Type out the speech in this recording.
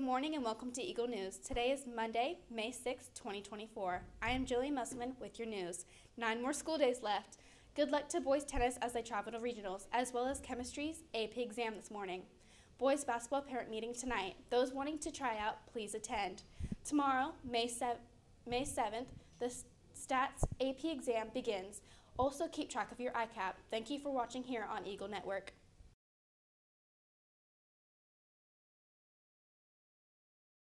Good morning and welcome to Eagle News. Today is Monday, May 6, 2024. I am Julie Musselman with your news. 9 more school days left. Good luck to boys tennis as they travel to regionals, as well as chemistry's AP exam this morning. Boys basketball parent meeting tonight. Those wanting to try out, please attend. Tomorrow, May 7th, the Stats AP exam begins. Also keep track of your ICAP. Thank you for watching here on Eagle Network.